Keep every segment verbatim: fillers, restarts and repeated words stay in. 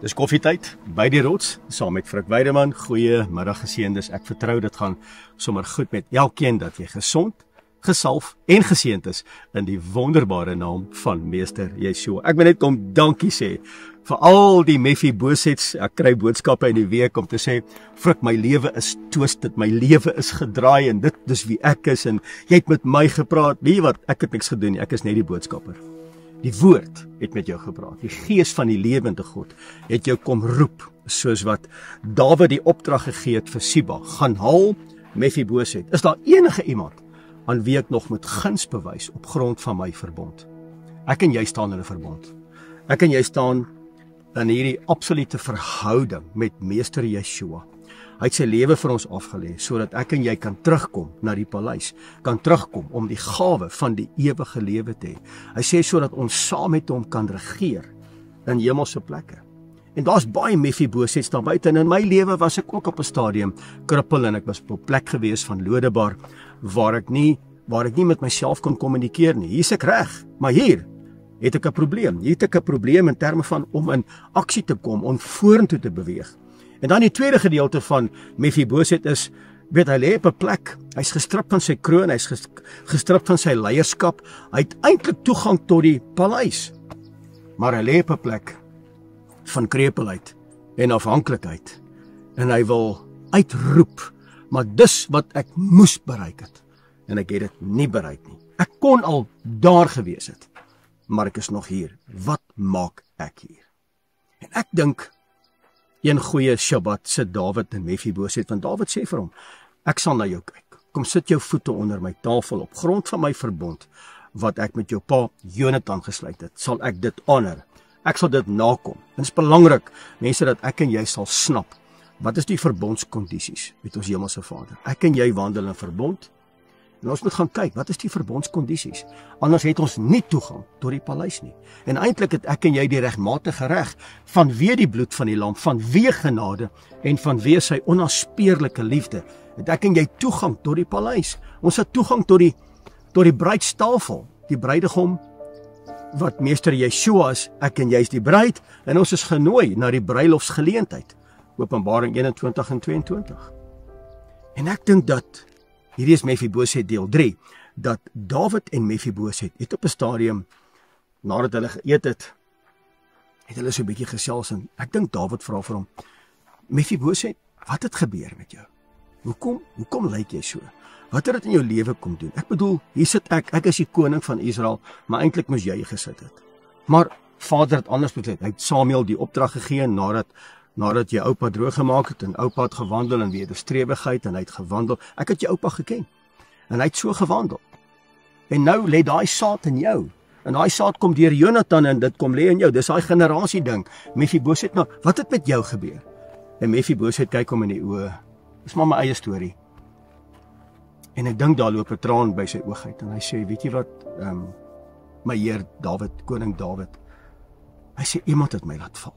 Dis koffietyd by die rots, saam met Frik Weideman. Goeiemiddag geseëndes. Ek vertrou dit gaan sommer goed met elkeen dat jy gesond, gesalf en geseënd is in die wonderbare naam van Meester Yeshua. Ek wil net kom dankie sê vir al die Mefibosets. Ek kry boodskappe in die week om te sê, Frik, my lewe is twisted, my lewe is gedraai en dit is wie ek is en jy het met my gepraat. Weet jy wat, ek het niks gedoen nie, ek is net die boodskapper. Die woord het met jou gepraat. Die gees van die lewende God het jou kom roep, soos wat Dawid die opdrag gegee het vir Siba. Gaan haal Mefiboset. Is daar enige iemand aan wie ek nog moet guns bewys op grond van my verbond? Ek en jy staan in 'n verbond. Ek en jy staan in hierdie absolute verhouding met Meester Yeshua. Hy het sy lewe vir ons afgelê, sodat ek en jy kan terugkom na die paleis, kan terugkom om die gawe van die ewige lewe te hê. Hy sê sodat ons saam met hom kan regeer in hemelse plekke. En daar's baie Mefibosets daar buite, en in my lewe was ek ook op 'n stadium krippel, en ek was op 'n plek gewees van lodebar, waar ek nie, waar ek nie met myself kon kommunikeer nie. Hier is ek reg, maar hier het ek 'n probleem. Hier het ek 'n probleem in terme van om in aksie te kom, om vorentoe te beweeg. En dan die tweede gedeelte van Mefiboset is, weet hy lê op 'n plek, hy's gestrip van sy kroon, hy's gestrip van sy leierskap, hy het eintlik toegang tot die paleis, maar hy lê op 'n plek van krepelheid en afhanklikheid, en hy wil uitroep, maar dis wat ek moes bereik het, en ek het dit nie bereik nie. Ek kon al daar gewees het, maar ek is nog hier. Wat maak ek hier? En ek dink, een goeie Shabbat sit Dawid en Mefiboset, want Dawid sê vir hom, ek sal na jou kyk. Kom sit jou voete onder my tafel op grond van my verbond, wat ek met jou pa Jonathan gesluit het, sal ek dit honor. Ek sal dit nakom. En dit is belangrik, mense, dat ek en jy sal snap, wat is die verbondskondisies met ons hemelse Vader? Ek en jy wandel in verbond, en ons moet gaan kyk, wat is die verbondskondisies? Anders het ons nie toegang tot die paleis nie. En eintlik het ek en jy die regmatige reg, vanweë die bloed van die lam, vanweë genade, en vanweë sy onnaspeurlike liefde, het ek en jy toegang tot die paleis. Ons het toegang tot die, tot die bruidstafel, die bruidegom, wat Meester Yeshua is, ek en jy is die bruid, en ons is genooi na die bruilofsgeleentheid, Openbaring eenentwintig en tweeëntwintig. En ek dink dat, hierdie is Mefiboset deel drie, dat Dawid en Mefiboset het op 'n stadium, nadat hulle geëet het, het hulle so 'n bietjie gesels, en ek dink Dawid vra vir hom, Mefiboset, wat het gebeur met jou? Hoekom, hoekom lyk jy so? Wat het dit in jou lewe kom doen? Ek bedoel, hier sit ek, ek is die koning van Israel, maar eintlik moes jy gesit het. Maar Vader het anders besluit. Hy het Samuel die opdrag gegee, nadat nadat jy oupa droog gemaak het, en oupa het gewandel in wederstrewigheid, en hy het gewandel, ek het jou oupa geken, en hy het so gewandel, en nou lê daai saad in jou, en daai saad kom deur Jonathan, en dit kom lê in jou, dis daai generasie ding. Mefiboset, nou, wat het met jou gebeur? En Mefiboset kyk hom in die oë, dis maar my eie storie, en ek dink daar loop 'n traan by sy oog uit, en hy sê, weet jy wat, um, my heer Dawid, koning Dawid, hy sê, iemand het my laat val.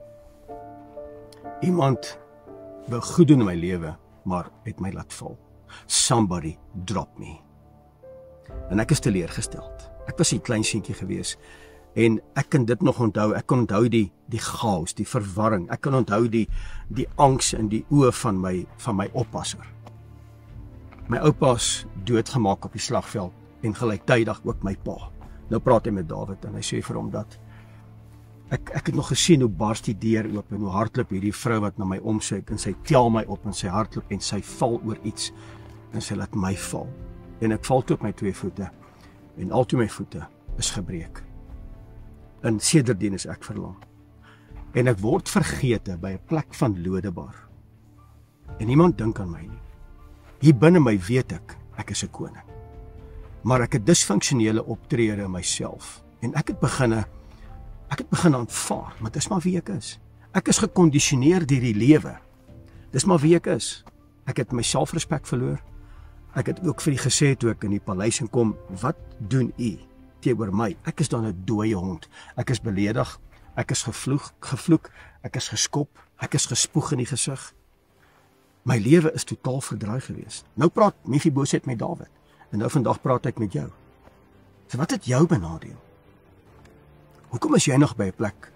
Iemand wou goed doen in my lewe, maar het my laat val. Somebody drop me. En ek is teleurgesteld. Ek was 'n klein seentjie gewees, en ek kan dit nog onthou. Ek kan onthou die die chaos, die verwarring. Ek kan onthou die die angs in die oë van my van my oppasser. My oupa's doodgemaak op die slagveld, en gelyktydig ook my pa. Nou praat hy met Dawid, en hy sê vir hom dat Ek, ek het nog gesien hoe bars die deur oop, en hoe hardloop hierdie vrou wat na my omkyk, en sy tel my op, en sy hardloop, en sy val oor iets, en sy laat my val, en ek val toe op my twee voete, en al toe my voete is gebreek, en sedertdien is ek verlam, en ek word vergete by 'n plek van lodebar, en niemand dink aan my nie. Hier binne my weet ek, ek is 'n koning, maar ek het disfunksionele optrede in myself, en ek het beginne Ek het begin aanvaar, maar dis maar wie ek is. Ek is gekondisioneer deur die lewe. Dis maar wie ek is. Ek het my selfrespek verloor. Ek het ook vir die gesê toe ek in die paleis kom, wat doen u teenoor my? Ek is dan 'n dooie hond. Ek is beledig, ek is gevloek, gevloek, ek is geskop, ek is gespoeg in die gesig. My lewe is totaal verdraai gewees. Nou praat Mefiboset met Dawid, en nou vandag praat ek met jou. So wat het jou benadeel? Hoekom is jy nog by 'n plek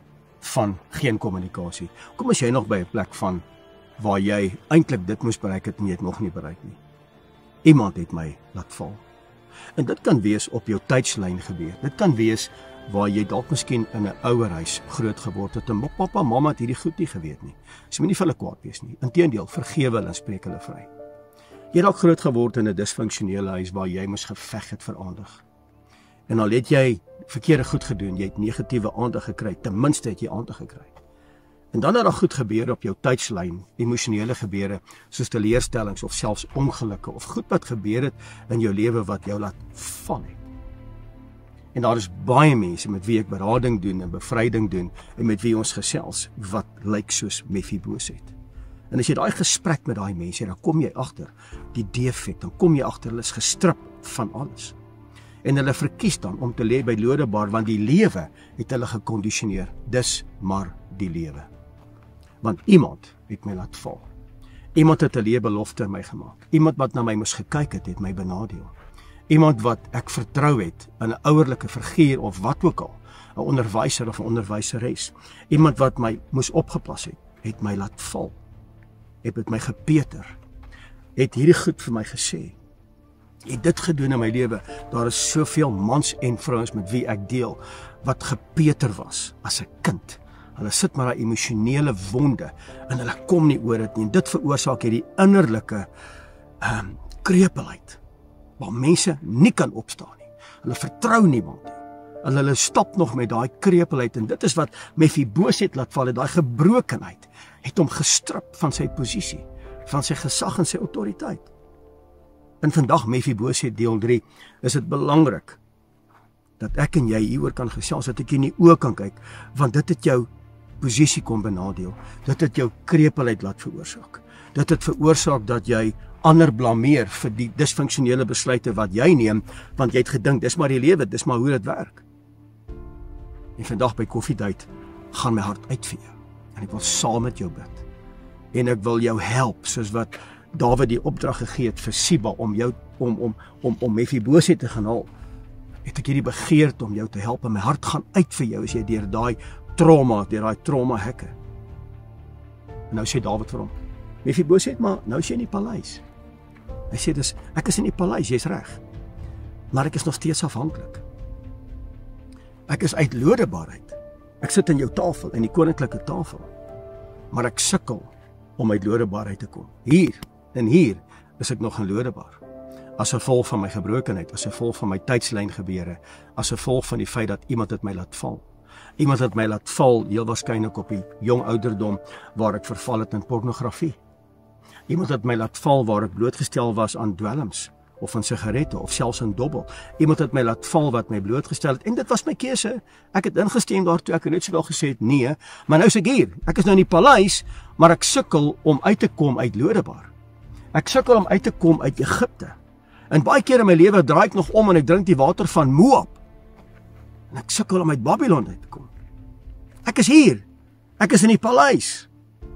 van geen kommunikasie? Kom as jy nog by 'n plek van waar jy eintlik dit moes bereik het en jy het nog nie bereik nie. Iemand het my laat val. En dit kan wees op jou tydslyn gebeur. Dit kan wees waar jy dalk miskien in 'n ouerhuis groot geword het en pappa, mamma het hierdie goed nie geweet nie. Jy moet nie vir hulle kwaad wees nie. Inteendeel, vergewe hulle en spreek hulle vry. Jy het dalk groot geword in 'n disfunksionele huis waar jy moes geveg het vir aandag. En al het jy verkeerde goed gedoen, jy het negatiewe aandag gekry, ten minste het jy aandag gekry. En dan het daar goed gebeur op jou tydslyn, emosionele gebeure, soos teleurstellings of selfs ongelukke, of goed wat gebeur het in jou lewe wat jou laat val het. En daar is baie mense met wie ek berading doen en bevryding doen, en met wie ons gesels, wat lyk soos Mefiboset. En as jy daai gesprek met daai mense, dan kom jy agter die defek, dan kom jy agter hulle is gestrip van alles. En hulle verkies dan om te lê by Lodebar, want die lewe het hulle gekondisioneer. Dis maar die lewe. Want iemand het my laat val. Iemand het 'n leebelofte in my gemaak. Iemand wat na my moes gekyk het, het my benadeel. Iemand wat ek vertrou het, in 'n ouerlike figuur of wat ook al, 'n onderwyser of 'n onderwyseres. Iemand wat my moes opgepas het, het my laat val. Het met my gepeter. Het hierdie goed vir my gesê. Het dit gedoen in my lewe. Daar is soveel mans en vrouens met wie ek deel, wat gepeter was as 'n kind. Hulle sit maar daai emosionele wonde, en hulle kom nie oor dit nie. En dit veroorsaak hierdie innerlike um, kreupelheid, waar mense nie kan opstaan nie. Hulle vertrou niemand nie. En hulle stap nog met daai kreupelheid, en dit is wat Mefiboset laat val het, daai gebrokenheid, het hom gestrip van sy posisie, van sy gesag en sy autoriteit. En vandag Mefiboset deel drie, is dit belangrik dat ek en jy hieroor kan gesels, dat ek in die oë kan kyk, want dit het jou posisie kom benadeel, dit het jou kreupelheid laat veroorsaak, dit het veroorsaak dat jy ander blameer vir die disfunksionele besluite wat jy neem, want jy het gedink, dis maar die lewe, dis maar hoe dit werk. En vandag by koffietyd gaan my hart uit vir jou, en ek wil saam met jou bid, en ek wil jou help, soos wat Dawid die opdrag gegee het vir Siba, om jou, om, om, om, om Mefiboset te gaan haal, het ek hierdie begeerte om jou te help, en my hart gaan uit vir jou, as jy deur daai trauma, deur daai trauma hekke. En nou sê Dawid vir hom, Mefiboset, maar nou is jy in die paleis. Hy sê dus, ek is in die paleis, jy's reg, maar ek is nog steeds afhanklik. Ek is uit Lodebarheid. Ek sit in jou tafel, in die koninklike tafel, maar ek sukkel om uit Lodebarheid te kom. Hier, en hier, is ek nog in Lodebar. As gevolg van my gebrokenheid, as gevolg van my tydslyn gebeure, as gevolg van die feit dat iemand het my laat val. Iemand het my laat val, heel waarskynlik op die jong ouderdom, waar ek verval het in pornografie. Iemand het my laat val waar ek blootgestel was aan dwelms, of aan sigarette, of selfs aan dobbel. Iemand het my laat val wat my blootgestel het, en dit was my keuse. Ek het ingestem daartoe, ek het net sowel gesê het, nee, maar nou is ek hier. Ek is nou in die paleis, maar ek sukkel om uit te kom uit Lodebar. Ek sukkel om uit te kom uit Egipte. En baie keer in my lewe draai ek nog om en ek drink die water van Moab. En ek sukkel om uit Babylon uit te kom. Ek is hier. Ek is in die paleis.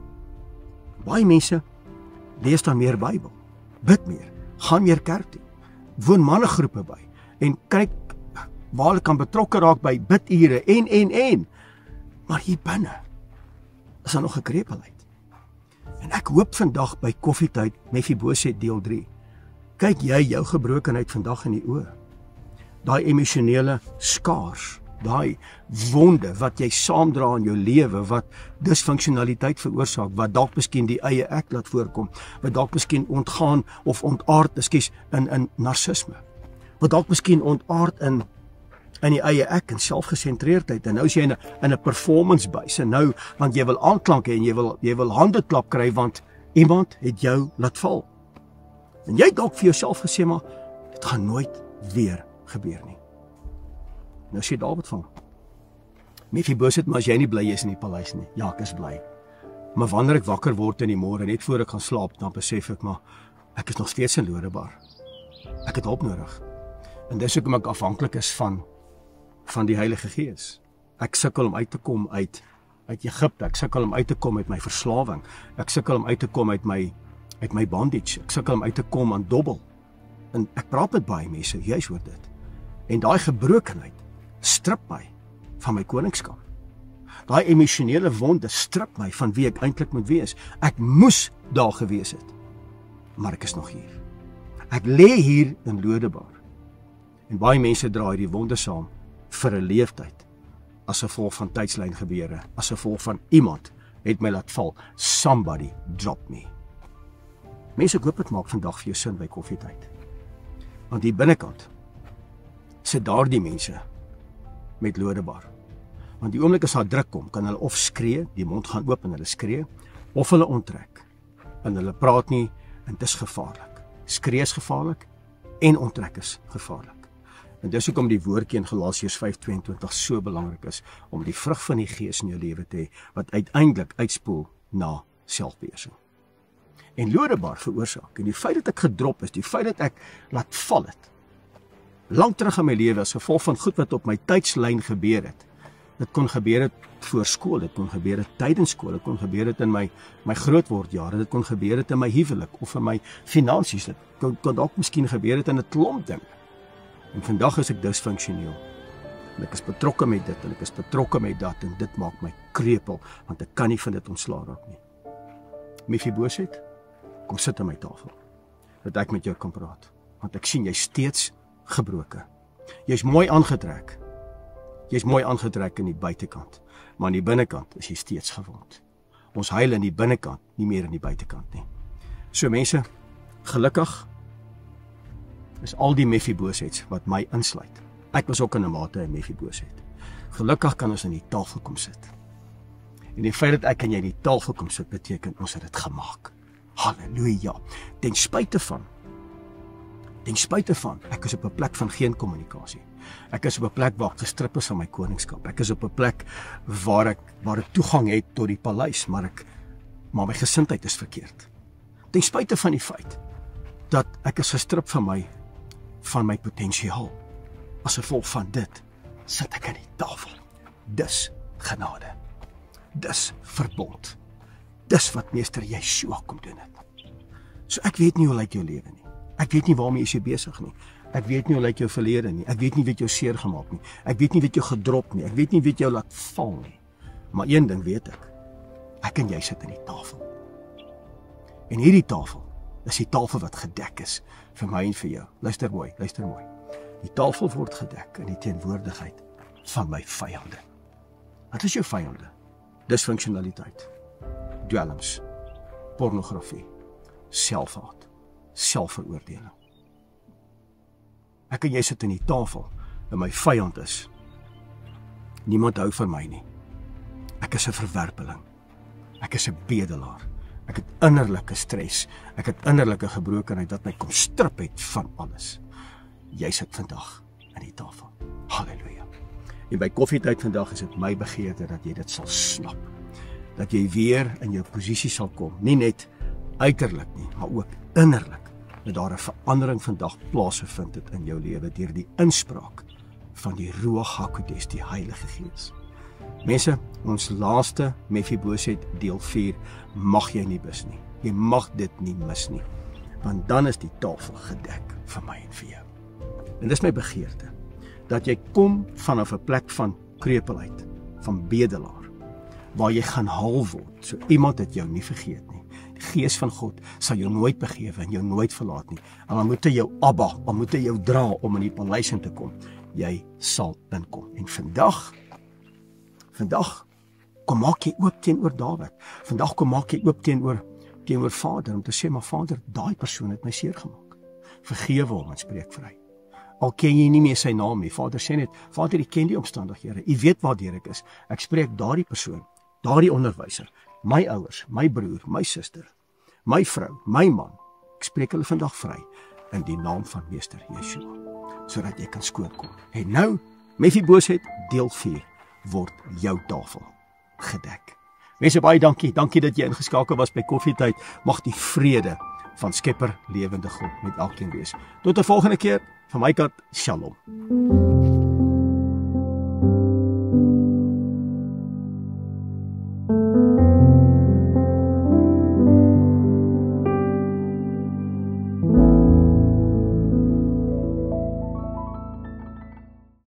Baie mense lees dan meer Bybel, bid meer, gaan meer kerk toe, woon mannegroepe by, en kyk waar hulle kan betrokke raak by bidure, en, en, en. Maar hier binne is daar nog 'n kreupelheid. En ek hoop vandag by koffietyd, Mefiboset deel drie, kyk jy jou gebrokenheid vandag in die oë. Daai emosionele skaars, daai wonde wat jy saamdra in jou lewe, wat disfunksionaliteit veroorsaak, wat dalk miskien die eie ek laat voorkom, wat dalk miskien ontgaan of ontaard, ekskuus, in in narcisme. Wat dalk miskien ontaard in in die eie ek en selfgesentreerdheid, en nou is jy in 'n in 'n performance base, en nou want jy wil aanklank hê en jy wil jy wil hande klap kry want iemand het jou laat val. En jy het dalk vir jouself gesê, maar dit gaan nooit weer gebeur nie. Nou sê Dawid van Mefiboset, maar as jy nie bly is in die paleis nie. Ja, ek is bly. Maar wanneer ek wakker word in die môre, net voor ek gaan slaap, dan besef ek, maar ek is nog steeds in Lodebar. Ek het hulp nodig. En dis hoekom ek afhanklik is van van die Heilige Gees. Ek sukkel om uit te kom uit uit Egipte. Ek sukkel om uit te kom uit my verslawing. Ek sukkel om uit te kom uit my uit my bondage. Ek sukkel om uit te kom aan dobbel. En ek praat met baie mense, juis oor dit. En daai gebrokenheid strip my van my koningskap. Daai emosionele wonde strip my van wie ek eintlik moet wees. Ek moes daar gewees het, maar ek is nog hier. Ek lê hier in Lodebar. En baie mense dra hierdie wonde saam vir 'n leeftyd, as gevolg van tydslyn gebeure, as gevolg van iemand het my laat val. Somebody drop me. Mense, ek hoop dit maak vandag vir jou sin by koffietyd. Want die binnekant sit daardie mense met Lodebar. Want die oomblik as daar druk kom, kan hulle of skree, die mond gaan oop en hulle skree, of hulle onttrek. En hulle praat nie, en dit is gevaarlik. Skree is gevaarlik, en onttrek is gevaarlik. En dis hoekom die woordjie in Galasiërs vyf tweeëntwintig so belangrik is, om die vrug van die Gees in jou lewe te hê, wat uiteindelik uitspoel na selfbeheersing. En Lodebar veroorsaak, en die feit dat ek gedrop is, die feit dat ek laat val het, lang terug in my lewe, as gevolg van goed wat op my tydslyn gebeur het. Dit kon gebeur het voor skool, dit kon gebeur het tydens skool, dit kon gebeur het in my, my grootwordjare, dit kon gebeur het in my huwelik, of in my finansies, dit kon, kon ook miskien gebeur het in 'n klomp dinge. En vandag is ek dysfunksioneel. En ek is betrokke met dit, en ek is betrokke met dat, en dit maak my krepel, want ek kan nie van dit ontslaa raak nie. Mefiboset, kom sit aan my tafel, dat ek met jou kan praat, want ek sien jy steeds gebroken. Jy's mooi aangetrek, jy's mooi aangetrek in die buitekant, maar in die binnekant is jy steeds gewond. Ons huil in die binnekant, nie meer in die buitekant nie. So mense, gelukkig is al die Mefibosets wat my insluit. Ek was ook in 'n mate 'n Mefiboset. Gelukkig kan ons aan die tafel kom sit. En die feit dat ek en jy die tafel kom sit, beteken ons het dit gemaak. Halleluja. Ten spyte van, ten spyte van, ek is op 'n plek van geen kommunikasie. Ek is op 'n plek waar ek gestrip is van my koningskap. Ek is op 'n plek waar ek, waar ek toegang het tot die paleis, maar ek, maar my gesindheid is verkeerd. Ten spyte van die feit, dat ek is gestrip van my, van my potensiaal. As gevolg van dit, sit ek aan die tafel. Dis genade. Dis verbond. Dis wat meester Yeshua kom doen het. So ek weet nie hoe lyk jou lewe nie. Ek weet nie waarmee is jy besig nie. Ek weet nie hoe lyk jou verlede nie. Ek weet nie wie het jou seer gemaak nie. Ek weet nie wie het jou gedrop nie. Ek weet nie wie het jou laat val nie. Maar een ding weet ek. Ek en jy sit aan die tafel. En hierdie tafel is die tafel wat gedek is vir my en vir jou. Luister mooi, luister mooi. Die tafel word gedek in die teenwoordigheid van my vyande. Wat is jou vyande? Dysfunksionaliteit, dwelms, pornografie, selfhaat, selfveroordeling. Ek en jy sit in die tafel en my vyand is. Niemand hou van my nie. Ek is 'n verwerpeling. Ek is 'n bedelaar. Ek het innerlike stres. Ek het innerlike gebrokenheid wat my kom strip het van alles. Jy sit vandag aan die tafel. Halleluja. En by koffietyd vandag is dit my begeerte dat jy dit sal snap. Dat jy weer in jou posisie sal kom. Nie net uiterlik nie, maar ook innerlik. Dat daar 'n verandering vandag plaasgevind het in jou lewe deur die inspraak van die Ruach HaKodesh, die Heilige Gees. Mense, ons laaste Mefiboset deel vier mag jy nie mis nie. Jy mag dit nie mis nie. Want dan is die tafel gedek vir my en vir jou. En dis my begeerte, dat jy kom vanaf 'n plek van krepelheid, van bedelaar, waar jy gaan haal word, so iemand het jou nie vergeet nie. Die Gees van God sal jou nooit begewe en jou nooit verlaat nie. En dan moet hy jou abba, dan moet hy jou dra om in die paleis in te kom. Jy sal inkom. En vandag, vandag, kom maak jy oop teenoor Dawid. Vandag kom maak jy oop teenoor, teenoor Vader, om te sê, maar Vader, daai persoon het my seer gemaak. Vergewe hom en spreek vry. Al ken jy nie meer sy naam nie. Vader sê net, Vader, ek ken die omstandighede. U weet waartoe ek is. Ek spreek daardie persoon, daardie onderwyser, my ouers, my broer, my suster, my vrou, my man. Ek spreek hulle vandag vry in die naam van meester Yeshua, sodat jy kan skoonkom. En nou, Mefiboset deel vier word jou tafel gedek. Mense, baie dankie. Dankie dat jy ingeskakel was by koffietyd. Mag die vrede van Skepper lewende God met elkeen wees. Tot 'n volgende keer. Van my kant, shalom.